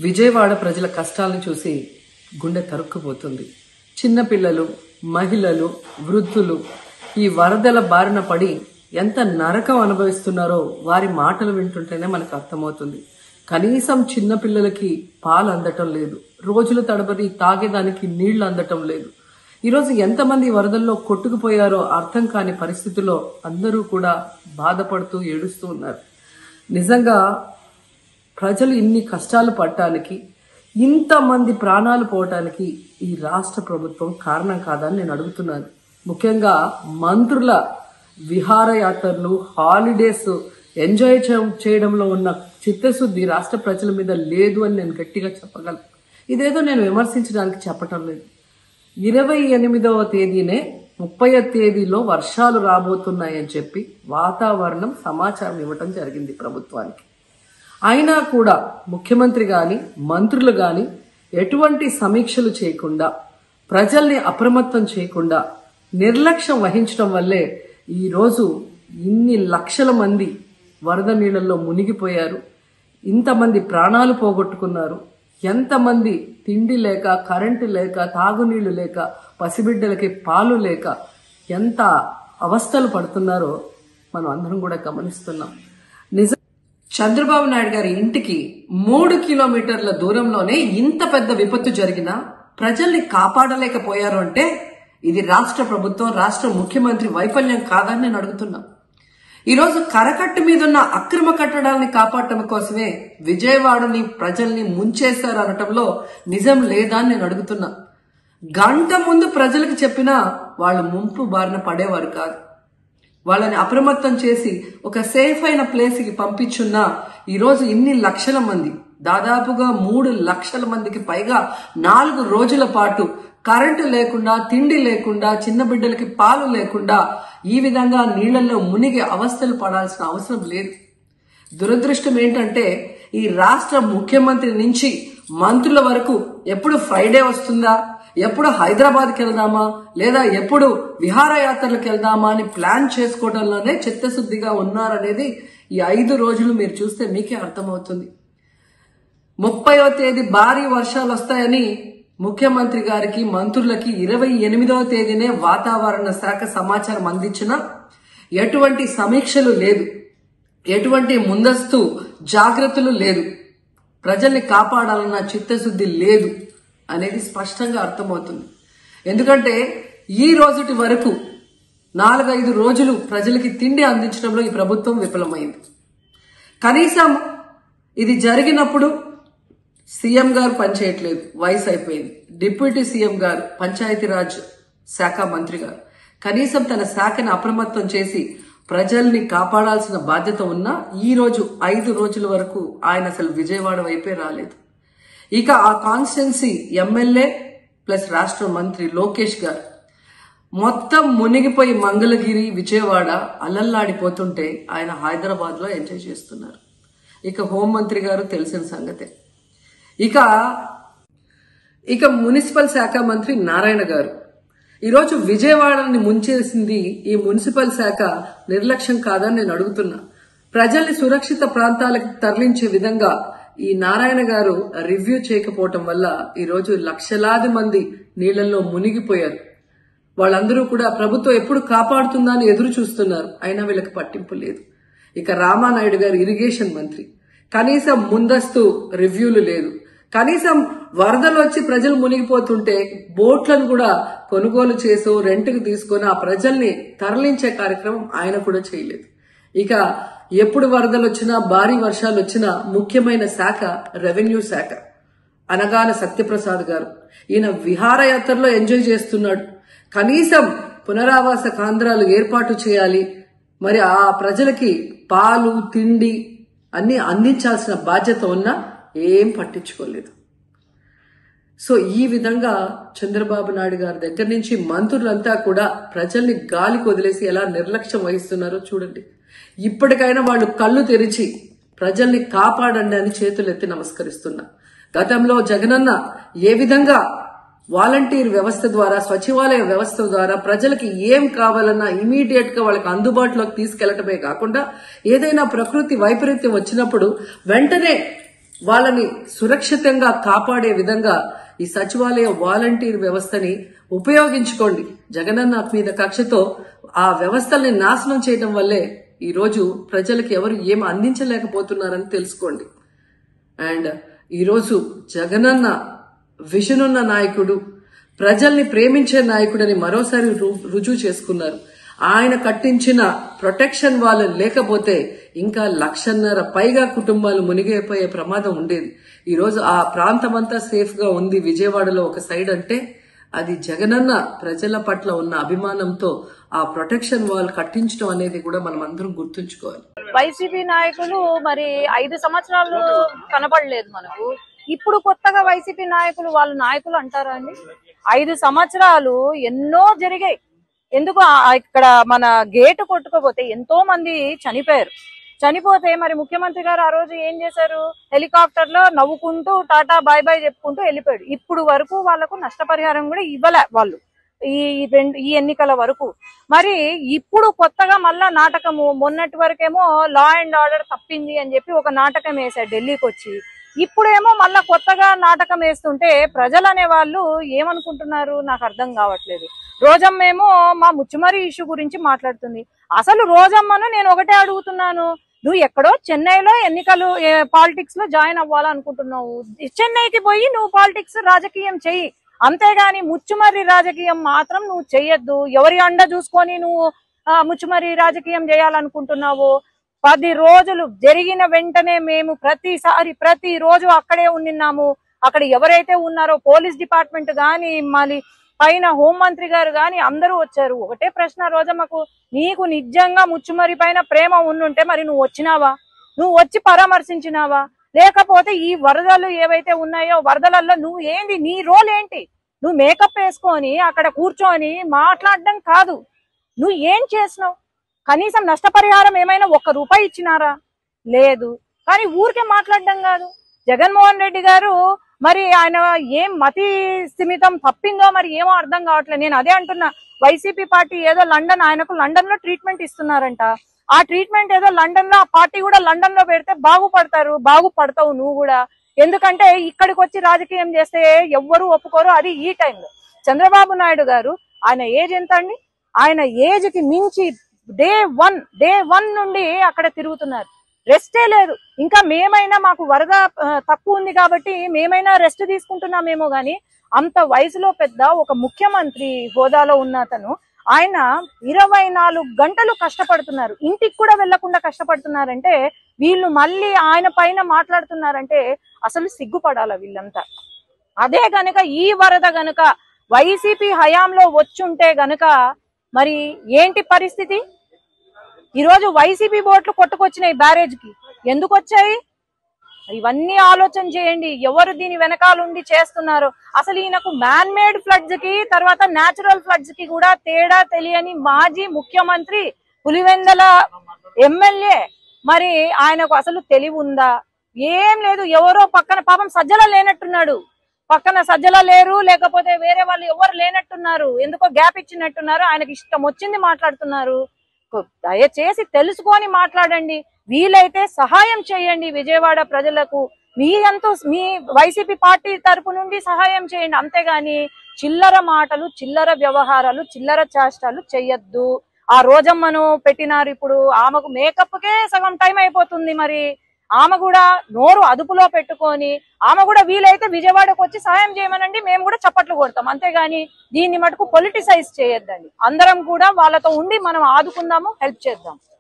విజయవాడ ప్రజల కష్టాలను చూసి గుండె తరుక్కుపోతుంది. చిన్నపిల్లలు, మహిళలు, వృద్ధులు ఈ వరదల బారిన పడి ఎంత నరకం అనుభవిస్తున్నారో వారి మాటలు వింటుంటేనే మనకు అర్థమవుతుంది. కనీసం చిన్నపిల్లలకి పాలు అందటం లేదు, రోజుల తడబడి తాగేదానికి నీళ్లు అందటం లేదు. ఈరోజు ఎంతమంది వరదల్లో కొట్టుకుపోయారో అర్థం కాని పరిస్థితుల్లో అందరూ కూడా బాధపడుతూ ఏడుస్తూ ఉన్నారు. నిజంగా ప్రజలు ఇన్ని కష్టాలు పడటానికి, ఇంతమంది ప్రాణాలు పోవటానికి ఈ రాష్ట్ర ప్రభుత్వం కారణం కాదని నేను అడుగుతున్నాను. ముఖ్యంగా మంత్రుల విహారయాత్రలు, హాలిడేస్ ఎంజాయ్ చేయడంలో ఉన్న చిత్తశుద్ధి రాష్ట్ర ప్రజల మీద లేదు అని నేను గట్టిగా చెప్పగలను. ఇదేదో నేను విమర్శించడానికి చెప్పటం లేదు. 28వ తేదీనే 30వ తేదీలో వర్షాలు రాబోతున్నాయని చెప్పి వాతావరణం సమాచారం ఇవ్వటం జరిగింది ప్రభుత్వానికి. అయినా కూడా ముఖ్యమంత్రి గాని, మంత్రులు గాని ఎటువంటి సమీక్షలు చేయకుండా, ప్రజల్ని అప్రమత్తం చేయకుండా నిర్లక్ష్యం వహించడం వల్లే ఈరోజు ఇన్ని లక్షల మంది వరద నీళ్ళల్లో మునిగిపోయారు. ఇంతమంది ప్రాణాలు పోగొట్టుకున్నారు. ఎంతమంది తిండి లేక, కరెంటు లేక, తాగునీళ్లు లేక, పసిబిడ్డలకి పాలు లేక ఎంత అవస్థలు పడుతున్నారో మనం అందరం కూడా గమనిస్తున్నాం. చంద్రబాబు నాయుడు గారి ఇంటికి 3 కిలోమీటర్ల దూరంలోనే ఇంత పెద్ద విపత్తు జరిగినా ప్రజల్ని కాపాడలేకపోయారు అంటే ఇది రాష్ట్ర ప్రభుత్వం, రాష్ట్ర ముఖ్యమంత్రి వైఫల్యం కాదని నేను అడుగుతున్నా. ఈరోజు కరకట్టు మీదున్న అక్రమ కట్టడాలని కాపాడటం కోసమే విజయవాడని ప్రజల్ని ముంచేశారు అనటంలో నిజం లేదా అని నేను అడుగుతున్నా. గంట ముందు ప్రజలకు చెప్పినా వాళ్ళు ముంపు బారిన పడేవారు కాదు. వాళ్ళని అప్రమత్తం చేసి ఒక సేఫ్ అయిన ప్లేస్ కి పంపించున్నా ఈరోజు ఇన్ని లక్షల మంది, దాదాపుగా 3 లక్షల మందికి పైగా 4 రోజుల పాటు కరెంటు లేకుండా, తిండి లేకుండా, చిన్న బిడ్డలకి పాలు లేకుండా ఈ విధంగా నీళ్లలో మునిగి అవస్థలు పడాల్సిన అవసరం లేదు. దురదృష్టం ఏంటంటే ఈ రాష్ట్ర ముఖ్యమంత్రి నుంచి మంత్రుల వరకు ఎప్పుడు ఫ్రైడే వస్తుందా, ఎప్పుడు హైదరాబాద్కి వెళ్దామా, లేదా ఎప్పుడు విహారయాత్రలకు వెళ్దామా అని ప్లాన్ చేసుకోవడంలోనే చిత్తశుద్ధిగా ఉన్నారనేది ఈ 5 రోజులు మీరు చూస్తే మీకే అర్థమవుతుంది. 30వ తేదీ భారీ వర్షాలు వస్తాయని ముఖ్యమంత్రి గారికి, మంత్రులకి 28వ తేదీనే వాతావరణ శాఖ సమాచారం అందించినా ఎటువంటి సమీక్షలు లేదు, ఎటువంటి ముందస్తు జాగ్రత్తలు లేదు, ప్రజల్ని కాపాడాలన్న చిత్తశుద్ధి లేదు అనేది స్పష్టంగా అర్థమవుతుంది. ఎందుకంటే ఈ రోజుటి వరకు 4-5 రోజులు ప్రజలకి తిండి అందించడంలో ఈ ప్రభుత్వం విఫలమైంది. కనీసం ఇది జరిగినప్పుడు సీఎం గారు పనిచేయట్లేదు, వయసు అయిపోయింది. డిప్యూటీ సీఎం గారు, పంచాయతీరాజ్ శాఖ మంత్రి గారు కనీసం తన శాఖను అప్రమత్తం చేసి ప్రజల్ని కాపాడాల్సిన బాధ్యత ఉన్నా ఈ రోజు 5 రోజుల వరకు ఆయన అసలు విజయవాడ వైపే రాలేదు. ఇక ఆ కాన్స్టిట్యున్సీ ఎమ్మెల్యే ప్లస్ రాష్ట్ర మంత్రి లోకేష్ గారు మొత్తం మునిగిపోయి మంగళగిరి, విజయవాడ అలల్లాడిపోతుంటే ఆయన హైదరాబాద్ లో ఎంజాయ్ చేస్తున్నారు. ఇక హోంమంత్రి గారు తెలిసిన సంగతే. ఇక మున్సిపల్ శాఖ మంత్రి నారాయణ గారు ఈరోజు విజయవాడని ముంచేసింది ఈ మున్సిపల్ శాఖ నిర్లక్ష్యం కాదని నేను అడుగుతున్నా. ప్రజల్ని సురక్షిత ప్రాంతాలకు తరలించే విధంగా ఈ నారాయణ గారు రివ్యూ చేయకపోవటం వల్ల ఈరోజు లక్షలాది మంది నీళ్లలో మునిగిపోయారు. వాళ్ళందరూ కూడా ప్రభుత్వం ఎప్పుడు కాపాడుతుందా అని ఎదురు చూస్తున్నారు. అయినా వీళ్ళకి పట్టింపు లేదు. ఇక రామానాయుడు గారు ఇరిగేషన్ మంత్రి, కనీసం ముందస్తు రివ్యూలు లేదు. కనీసం వరదలు వచ్చి ప్రజలు మునిగిపోతుంటే బోట్లను కూడా కొనుగోలు చేసో రెంట్కి తీసుకొని ఆ ప్రజల్ని తరలించే కార్యక్రమం ఆయన కూడా చేయలేదు. ఇక ఎప్పుడు వరదలు వచ్చినా, భారీ వర్షాలు వచ్చినా ముఖ్యమైన శాఖ రెవెన్యూ శాఖ. అనగాన సత్యప్రసాద్ గారు ఈయన విహారయాత్రలో ఎంజాయ్ చేస్తున్నాడు. కనీసం పునరావాస కేంద్రాలు ఏర్పాటు చేయాలి, మరి ఆ ప్రజలకి పాలు, తిండి అన్ని అందించాల్సిన బాధ్యత ఉన్నా ఏం పట్టించుకోలేదు. సో ఈ విధంగా చంద్రబాబు నాయుడు గారి దగ్గర నుంచి మంత్రులంతా కూడా ప్రజల్ని గాలికి వదిలేసి ఎలా నిర్లక్ష్యం వహిస్తున్నారో చూడండి. ఇప్పటికైనా వాళ్ళు కళ్ళు తెరిచి ప్రజల్ని కాపాడండి అని చేతులెత్తి నమస్కరిస్తున్నా. గతంలో జగనన్న ఏ విధంగా వాలంటీర్ వ్యవస్థ ద్వారా, సచివాలయ వ్యవస్థ ద్వారా ప్రజలకి ఏం కావాలన్నా ఇమీడియట్ గా వాళ్ళకి అందుబాటులోకి తీసుకెళ్లటమే కాకుండా ఏదైనా ప్రకృతి వైపరీత్యం వచ్చినప్పుడు వెంటనే వాళ్ళని సురక్షితంగా కాపాడే విధంగా ఈ సచివాలయ వాలంటీర్ వ్యవస్థని ఉపయోగించుకోండి. జగనన్న మీద కక్షతో ఆ వ్యవస్థల్ని నాశనం చేయడం వల్లే ఈ రోజు ప్రజలకు ఎవరు ఏం అందించలేకపోతున్నారని తెలుసుకోండి. అండ్ ఈరోజు జగనన్న విజన్ ఉన్న నాయకుడు, ప్రజల్ని ప్రేమించే నాయకుడని మరోసారి రుజువు చేసుకున్నారు. ఆయన కట్టించిన ప్రొటెక్షన్ వాళ్ళు లేకపోతే ఇంకా 1,50,000 పైగా కుటుంబాలు మునిగిపోయే ప్రమాదం ఉండేది. ఈరోజు ఆ ప్రాంతం అంతా సేఫ్ గా ఉంది విజయవాడలో ఒక సైడ్ అంటే అది జగనన్న ప్రజల పట్ల ఉన్న అభిమానంతో ఆ ప్రొటెక్షన్ వాల్ కట్టించడం అనేది కూడా మనం అందరం గుర్తుంచుకోవాలి. వైసీపీ నాయకులు మరి 5 సంవత్సరాలు కనపడలేదు మనకు. ఇప్పుడు కొత్తగా వైసీపీ నాయకులు వాళ్ళు నాయకులు అంటారా అండి? 5 సంవత్సరాలు ఎన్నో జరిగాయి. ఎందుకు ఇక్కడ మన గేటు కొట్టుకోపోతే ఎంతో మంది చనిపోతే మరి ముఖ్యమంత్రి గారు ఆ రోజు ఏం చేశారు? హెలికాప్టర్ లో నవ్వుకుంటూ టాటా బాయ్ బాయ్ చెప్పుకుంటూ వెళ్ళిపోయాడు. ఇప్పుడు వరకు వాళ్లకు నష్టపరిహారం కూడా ఇవ్వలే వాళ్ళు ఈ ఎన్నికల వరకు. మరి ఇప్పుడు కొత్తగా మళ్ళా నాటకము, మొన్నటి వరకేమో లా అండ్ ఆర్డర్ తప్పింది అని చెప్పి ఒక నాటకం వేశాడు ఢిల్లీకి వచ్చి. ఇప్పుడేమో మళ్ళా కొత్తగా నాటకం వేస్తుంటే ప్రజలు అనే వాళ్ళు ఏమనుకుంటున్నారు నాకు అర్థం కావట్లేదు. రోజమ్మేమో మా ముచ్చుమరి ఇష్యూ గురించి మాట్లాడుతుంది. అసలు రోజమ్మను నేను ఒకటే అడుగుతున్నాను, నువ్వు ఎక్కడో చెన్నైలో ఎన్నికలు పాలిటిక్స్ లో జాయిన్ అవ్వాలనుకుంటున్నావు, చెన్నైకి పోయి నువ్వు పాలిటిక్స్ రాజకీయం చెయ్యి, అంతేగాని ముచ్చుమర్రి రాజకీయం మాత్రం నువ్వు చెయ్యొద్దు. ఎవరి అండ చూసుకొని నువ్వు ముచ్చుమర్రి రాజకీయం చేయాలనుకుంటున్నావు? 10 రోజులు జరిగిన వెంటనే మేము ప్రతి రోజు అక్కడే ఉన్నాము. అక్కడ ఎవరైతే ఉన్నారో పోలీస్ డిపార్ట్మెంట్ గాని మళ్ళీ పైన హోంమంత్రి గారు గాని అందరూ వచ్చారు. ఒకటే ప్రశ్న రోజమ్మకు, నీకు నిజంగా ముచ్చుమరి పైన ప్రేమ ఉండుంటే మరి నువ్వు వచ్చినావా? నువ్వు వచ్చి పరామర్శించినావా? లేకపోతే ఈ వరదలు ఏవైతే ఉన్నాయో వరదలలో నువ్వు ఏంది, నీ రోల్ ఏంటి? నువ్వు మేకప్ వేసుకొని అక్కడ కూర్చొని మాట్లాడడం కాదు, నువ్వు ఏం చేసినావు? కనీసం నష్టపరిహారం ఏమైనా 1 రూపాయి ఇచ్చినారా? లేదు. కానీ ఊరికే మాట్లాడడం కాదు. జగన్మోహన్ రెడ్డి గారు మరి ఆయన ఏం మతి స్థిమితం తప్పిందో మరి ఏమో అర్థం కావట్లేదు. నేను అదే అంటున్నా, వైసీపీ పార్టీ ఏదో ఆయనకు లండన్ లో ట్రీట్మెంట్ ఇస్తున్నారంట. ఆ ట్రీట్మెంట్ ఏదో లండన్ లో, ఆ పార్టీ కూడా లండన్ లో పెడితే బాగుపడతావు నువ్వు కూడా. ఎందుకంటే ఇక్కడికి వచ్చి రాజకీయం చేస్తే ఎవ్వరూ ఒప్పుకోరు, అది ఈ టైంలో. చంద్రబాబు నాయుడు గారు ఆయన ఏజ్ ఎంత అండి? ఆయన ఏజ్ కి మించి డే వన్ నుండి అక్కడ తిరుగుతున్నారు, రెస్టే లేదు. ఇంకా మేమైనా మాకు వరద తక్కువ ఉంది కాబట్టి మేమైనా రెస్ట్ తీసుకుంటున్నామేమో గాని అంత వయసులో పెద్ద ఒక ముఖ్యమంత్రి హోదాలో ఉన్న అతను ఆయన 24 గంటలు కష్టపడుతున్నారు, ఇంటికి కూడా వెళ్లకుండా కష్టపడుతున్నారంటే వీళ్ళు మళ్ళీ ఆయన పైన మాట్లాడుతున్నారంటే అసలు సిగ్గుపడాల వీళ్ళంతా. అదే గనుక ఈ వరద గనుక వైసీపీ హయాంలో వచ్చుంటే గనుక మరి ఏంటి పరిస్థితి? ఈరోజు వైసీపీ బోట్లు కొట్టుకొచ్చినాయి బ్యారేజ్ కి, ఎందుకు వచ్చాయి? ఇవన్నీ ఆలోచన చేయండి, ఎవరు దీని వెనకాలండి చేస్తున్నారు. అసలు ఈయనకు మ్యాన్ మేడ్ ఫ్లడ్స్ కి తర్వాత న్యాచురల్ ఫ్లడ్స్ కి కూడా తేడా తెలియని మాజీ ముఖ్యమంత్రి, పులివెందల ఎమ్మెల్యే, మరి ఆయనకు అసలు తెలివి ఉందా? ఏం లేదు. ఎవరో పక్కన పాపం సజ్జల లేనట్టున్నాడు, పక్కన సజ్జల లేరు, లేకపోతే వేరే వాళ్ళు ఎవరు లేనట్టున్నారు, ఎందుకో గ్యాప్ ఇచ్చినట్టున్నారు, ఆయనకి ఇష్టం వచ్చింది మాట్లాడుతున్నారు. దయచేసి తెలుసుకొని మాట్లాడండి, వీలైతే సహాయం చేయండి విజయవాడ ప్రజలకు. మీ వైసీపీ పార్టీ తరపు నుండి సహాయం చేయండి, అంతేగాని చిల్లర మాటలు, చిల్లర వ్యవహారాలు, చిల్లర చేష్టాలు చెయ్యొద్దు. ఆ రోజమ్మను పెట్టినారు, ఇప్పుడు ఆమెకు మేకప్ కే సగం టైం అయిపోతుంది. మరి ఆమె కూడా నోరు అదుపులో పెట్టుకొని ఆమె కూడా వీలైతే విజయవాడకు వచ్చి సహాయం చేయమనండి, మేము కూడా చప్పట్లు కొడతాం, అంతేగాని దీన్ని మటుకు పొలిటిసైజ్ చేయొద్దండి. అందరం కూడా వాళ్ళతో ఉండి మనం ఆదుకుందాము, హెల్ప్ చేద్దాం.